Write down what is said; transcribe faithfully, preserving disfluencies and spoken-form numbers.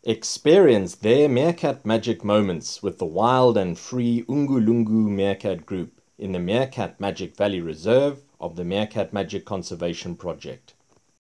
Experience their Meerkat magic moments with the wild and free UNGULUNGU Meerkat group in the Meerkat Magic Valley Reserve of the Meerkat Magic Conservation Project.